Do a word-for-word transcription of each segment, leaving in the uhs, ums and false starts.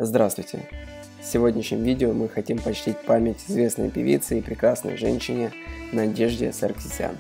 Здравствуйте! В сегодняшнем видео мы хотим почтить память известной певицы и прекрасной женщине Надежде Саркисян.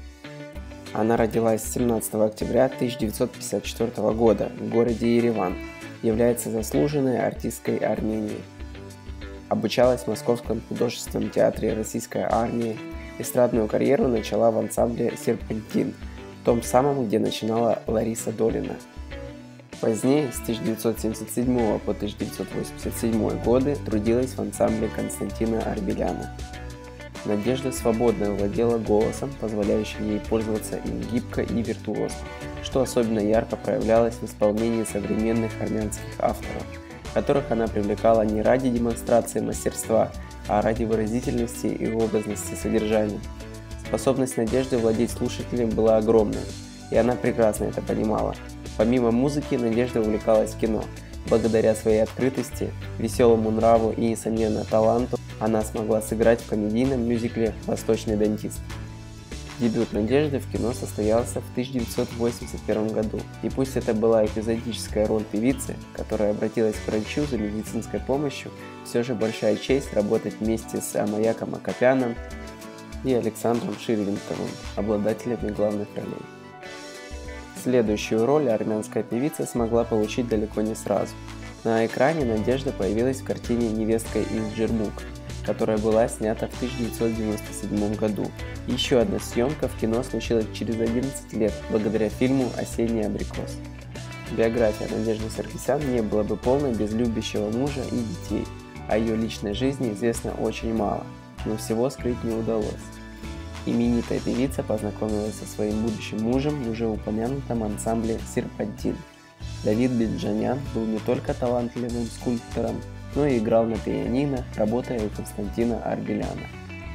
Она родилась семнадцатого октября тысяча девятьсот пятьдесят четвёртого года в городе Ереван, является заслуженной артисткой Армении. Обучалась в Московском художественном театре Российской армии, эстрадную карьеру начала в ансамбле «Серпантин», том самом, где начинала Лариса Долина. Позднее, с тысяча девятьсот семьдесят седьмого по тысяча девятьсот восемьдесят седьмой годы, трудилась в ансамбле Константина Арбеляна. Надежда свободно владела голосом, позволяющим ей пользоваться им гибко и виртуозно, что особенно ярко проявлялось в исполнении современных армянских авторов, которых она привлекала не ради демонстрации мастерства, а ради выразительности и образности содержания. Способность Надежды владеть слушателем была огромной, и она прекрасно это понимала. Помимо музыки, Надежда увлекалась кино. Благодаря своей открытости, веселому нраву и, несомненно, таланту, она смогла сыграть в комедийном мюзикле «Восточный дантист». Дебют Надежды в кино состоялся в тысяча девятьсот восемьдесят первом году, и пусть это была эпизодическая роль певицы, которая обратилась к врачу за медицинской помощью, все же большая честь работать вместе с Амаяком Акопяном и Александром Ширвинтовым, обладателями главных ролей. Следующую роль армянская певица смогла получить далеко не сразу. На экране Надежда появилась в картине «Невестка из Джермук», которая была снята в тысяча девятьсот девяносто седьмом году. Еще одна съемка в кино случилась через одиннадцать лет, благодаря фильму «Осенний абрикос». Биография Надежды Саркисян не была бы полной без любящего мужа и детей. О ее личной жизни известно очень мало, но всего скрыть не удалось. Именитая певица познакомилась со своим будущим мужем в уже упомянутом ансамбле «Серпантин». Давид Биджанян был не только талантливым скульптором, но и играл на пианино, работая у Константина Арбеляна.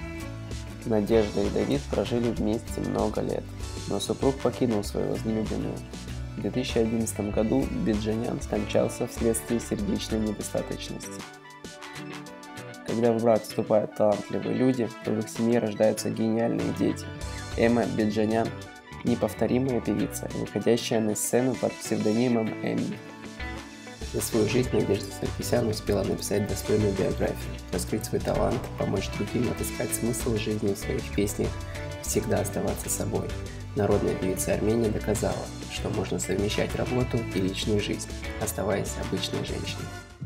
Надежда и Давид прожили вместе много лет, но супруг покинул свою возлюбленную. В две тысячи одиннадцатом году Биджанян скончался вследствие сердечной недостаточности. Когда в брак вступают талантливые люди, то в их семье рождаются гениальные дети. Эмма Биджанян – неповторимая певица, выходящая на сцену под псевдонимом Эмми. За свою жизнь Надежда Саркисян успела написать достойную биографию, раскрыть свой талант, помочь другим отыскать смысл жизни в своих песнях, всегда оставаться собой. Народная певица Армении доказала, что можно совмещать работу и личную жизнь, оставаясь обычной женщиной.